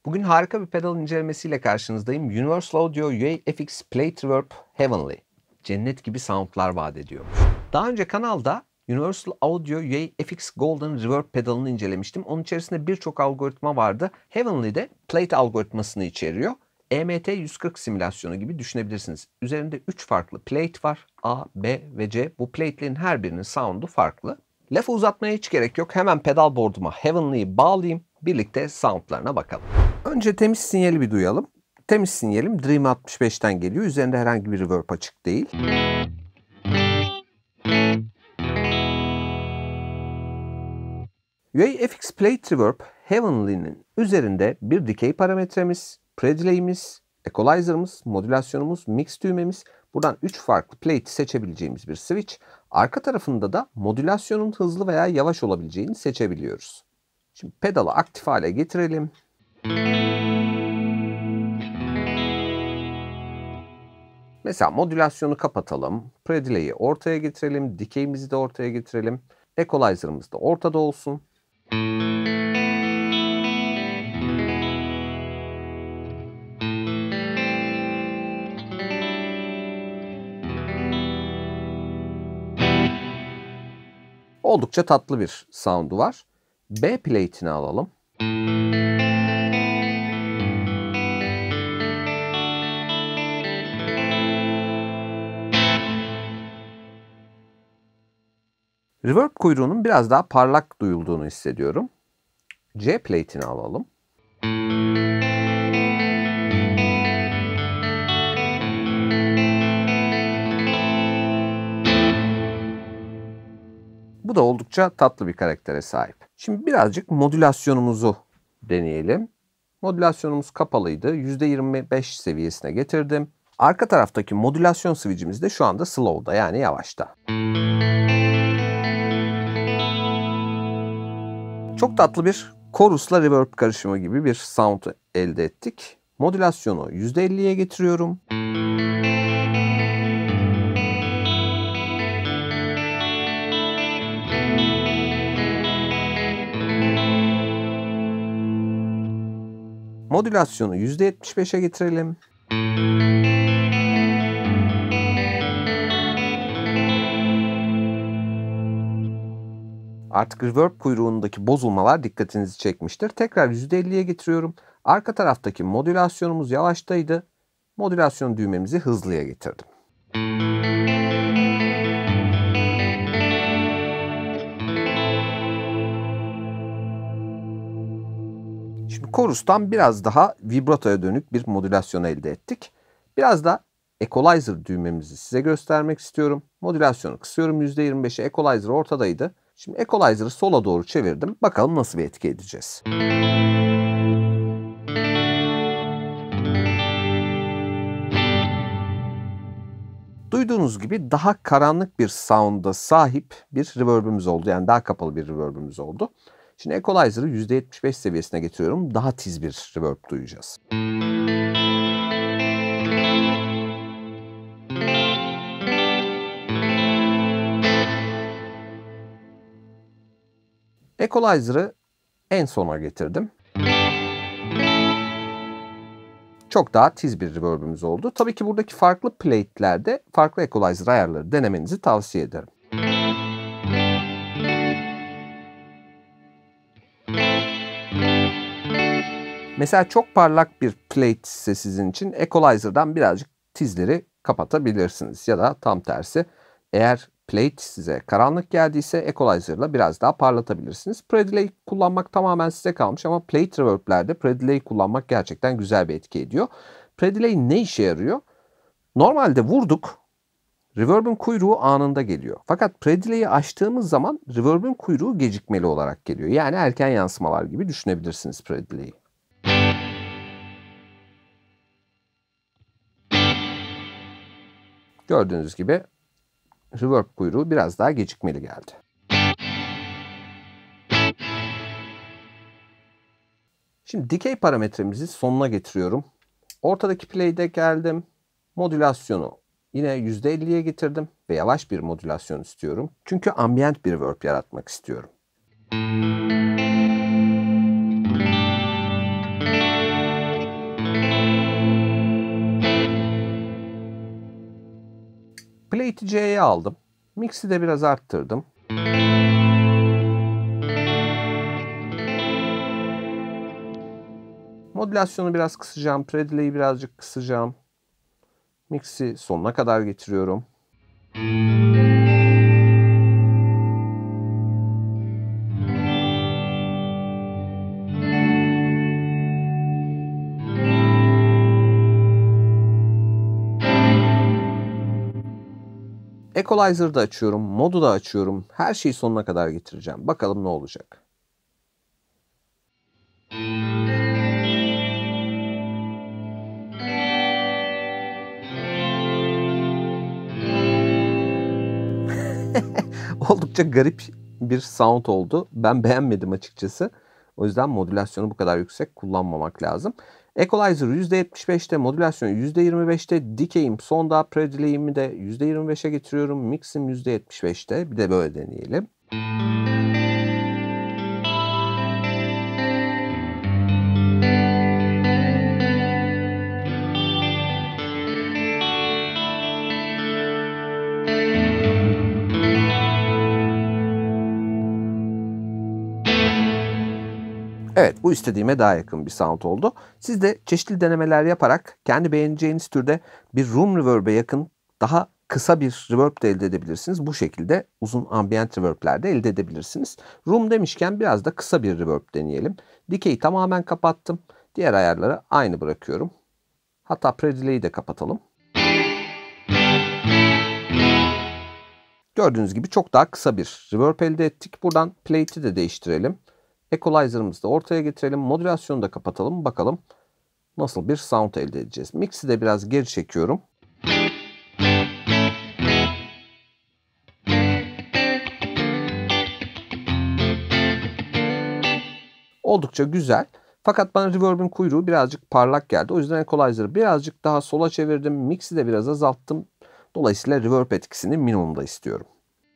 Bugün harika bir pedal incelemesiyle karşınızdayım. Universal Audio UA-FX Plate Reverb Heavenly. Cennet gibi soundlar vaat ediyormuş. Daha önce kanalda Universal Audio UA-FX Golden Reverb pedalını incelemiştim. Onun içerisinde birçok algoritma vardı. Heavenly de Plate algoritmasını içeriyor. EMT-140 simülasyonu gibi düşünebilirsiniz. Üzerinde 3 farklı plate var. A, B ve C. Bu plate'lerin her birinin sound'u farklı. Lafı uzatmaya hiç gerek yok. Hemen pedal board'uma Heavenly'yi bağlayayım. Birlikte sound'larına bakalım. Önce temiz sinyali bir duyalım. Temiz sinyalim Dream 65'ten geliyor. Üzerinde herhangi bir reverb açık değil. UA-FX Plate Reverb Heavenly'nin üzerinde bir dikey parametremiz, predelay'imiz, equalizer'ımız, modülasyonumuz, mix düğmemiz. Buradan 3 farklı plate'i seçebileceğimiz bir switch. Arka tarafında da modülasyonun hızlı veya yavaş olabileceğini seçebiliyoruz. Şimdi pedalı aktif hale getirelim. Mesela modülasyonu kapatalım. Predelay'i ortaya getirelim. Dikeyimizi de ortaya getirelim. Equalizer'ımız da ortada olsun. Oldukça tatlı bir sound'u var. B plate'ini alalım. Reverb kuyruğunun biraz daha parlak duyulduğunu hissediyorum. C plate'ini alalım. Bu da oldukça tatlı bir karaktere sahip. Şimdi birazcık modülasyonumuzu deneyelim. Modülasyonumuz kapalıydı. %25 seviyesine getirdim. Arka taraftaki modülasyon switch'imiz de şu anda slow'da, yani yavaşta. Çok tatlı bir chorus'la reverb karışımı gibi bir sound elde ettik. Modülasyonu %50'ye getiriyorum. Modülasyonu %75'e getirelim. Artık reverb kuyruğundaki bozulmalar dikkatinizi çekmiştir. Tekrar %50'ye getiriyorum. Arka taraftaki modülasyonumuz yavaştaydı. Modülasyon düğmemizi hızlıya getirdim. Şimdi chorus'tan biraz daha vibratoya dönük bir modülasyon elde ettik. Biraz da equalizer düğmemizi size göstermek istiyorum. Modülasyonu kısıyorum %25'e. Equalizer ortadaydı. Şimdi equalizer'ı sola doğru çevirdim. Bakalım nasıl bir etki edeceğiz. Duyduğunuz gibi daha karanlık bir sound'a sahip bir reverb'ümüz oldu. Yani daha kapalı bir reverb'ümüz oldu. Şimdi equalizer'ı %75 seviyesine getiriyorum. Daha tiz bir reverb duyacağız. Equalizer'ı en sona getirdim. Çok daha tiz bir reverb'ümüz oldu. Tabii ki buradaki farklı plate'lerde farklı equalizer ayarları denemenizi tavsiye ederim. Mesela çok parlak bir plate ise sizin için equalizer'dan birazcık tizleri kapatabilirsiniz. Ya da tam tersi, eğer plate size karanlık geldiyse equalizer'la biraz daha parlatabilirsiniz. Predelay kullanmak tamamen size kalmış ama plate reverb'lerde predelay kullanmak gerçekten güzel bir etki ediyor. Predelay ne işe yarıyor? Normalde vurduk, reverb'ün kuyruğu anında geliyor. Fakat predelay'i açtığımız zaman reverb'ün kuyruğu gecikmeli olarak geliyor. Yani erken yansımalar gibi düşünebilirsiniz predelay'i. Gördüğünüz gibi reverb kuyruğu biraz daha gecikmeli geldi. Şimdi dikey parametremizi sonuna getiriyorum. Ortadaki play'de geldim. Modülasyonu yine %50'ye getirdim ve yavaş bir modülasyon istiyorum. Çünkü ambient bir reverb yaratmak istiyorum. Plate'i C'ye aldım. Mix'i de biraz arttırdım. Modülasyonu biraz kısacağım. Pre-delay'i birazcık kısacağım. Mix'i sonuna kadar getiriyorum. Equalizer'ı da açıyorum. Modu da açıyorum. Her şeyi sonuna kadar getireceğim. Bakalım ne olacak. Oldukça garip bir sound oldu. Ben beğenmedim açıkçası. O yüzden modülasyonu bu kadar yüksek kullanmamak lazım. Equalizer %75'te, modülasyon %25'te, decay'im sonda, pre-delay'imi de %25'e getiriyorum. Mix'im %75'te. Bir de böyle deneyelim. Evet, bu istediğime daha yakın bir sound oldu. Siz de çeşitli denemeler yaparak kendi beğeneceğiniz türde bir room reverb'e yakın daha kısa bir reverb de elde edebilirsiniz. Bu şekilde uzun ambient reverb'ler de elde edebilirsiniz. Room demişken biraz da kısa bir reverb deneyelim. Decay'i tamamen kapattım. Diğer ayarları aynı bırakıyorum. Hatta pre-delay'i de kapatalım. Gördüğünüz gibi çok daha kısa bir reverb elde ettik. Buradan plate'i de değiştirelim. Equalizer'ımızı da ortaya getirelim. Modülasyonu da kapatalım. Bakalım nasıl bir sound elde edeceğiz. Mix'i de biraz geri çekiyorum. Oldukça güzel. Fakat bana reverb'in kuyruğu birazcık parlak geldi. O yüzden Equalizer'ı birazcık daha sola çevirdim. Mix'i de biraz azalttım. Dolayısıyla reverb etkisini minimumda istiyorum.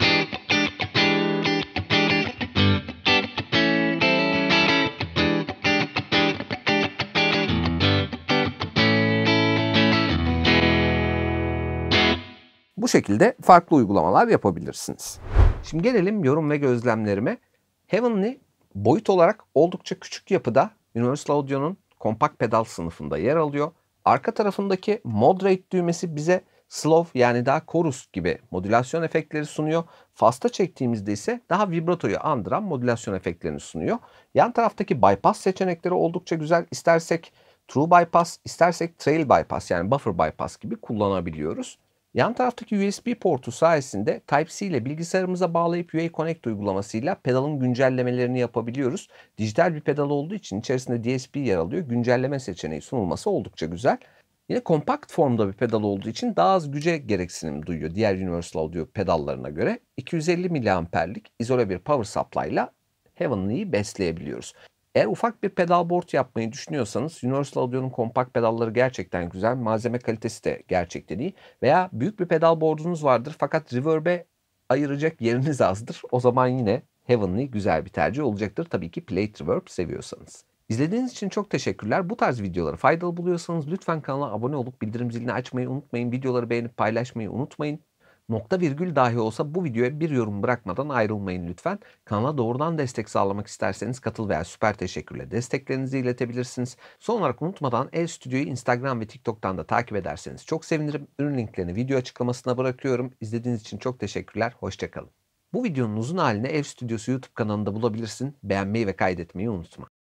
Bu şekilde farklı uygulamalar yapabilirsiniz. Şimdi gelelim yorum ve gözlemlerime. Heavenly boyut olarak oldukça küçük yapıda Universal Audio'nun kompakt pedal sınıfında yer alıyor. Arka tarafındaki Moderate düğmesi bize slow yani daha chorus gibi modülasyon efektleri sunuyor. Fast'a çektiğimizde ise daha vibratoyu andıran modülasyon efektlerini sunuyor. Yan taraftaki bypass seçenekleri oldukça güzel. İstersek true bypass, istersek trail bypass yani buffer bypass gibi kullanabiliyoruz. Yan taraftaki USB portu sayesinde Type-C ile bilgisayarımıza bağlayıp UA Connect uygulamasıyla pedalın güncellemelerini yapabiliyoruz. Dijital bir pedal olduğu için içerisinde DSP yer alıyor. Güncelleme seçeneği sunulması oldukça güzel. Yine kompakt formda bir pedal olduğu için daha az güce gereksinim duyuyor diğer Universal Audio pedallarına göre. 250 mAh'lik izole bir power supply ile Heavenly'yi besleyebiliyoruz. Eğer ufak bir pedal board yapmayı düşünüyorsanız Universal Audio'nun kompakt pedalları gerçekten güzel. Malzeme kalitesi de gerçekten iyi. Veya büyük bir pedal board'unuz vardır fakat reverb'e ayıracak yeriniz azdır. O zaman yine Heavenly güzel bir tercih olacaktır. Tabii ki plate reverb seviyorsanız. İzlediğiniz için çok teşekkürler. Bu tarz videoları faydalı buluyorsanız lütfen kanala abone olup bildirim zilini açmayı unutmayın. Videoları beğenip paylaşmayı unutmayın. Nokta virgül dahi olsa bu videoya bir yorum bırakmadan ayrılmayın lütfen. Kanala doğrudan destek sağlamak isterseniz katıl veya süper teşekkürle desteklerinizi iletebilirsiniz. Son olarak unutmadan Ev Stüdyo'yu Instagram ve TikTok'tan da takip ederseniz çok sevinirim. Ürün linklerini video açıklamasına bırakıyorum. İzlediğiniz için çok teşekkürler. Hoşça kalın. Bu videonun uzun halini Ev Stüdyosu YouTube kanalında bulabilirsin. Beğenmeyi ve kaydetmeyi unutma.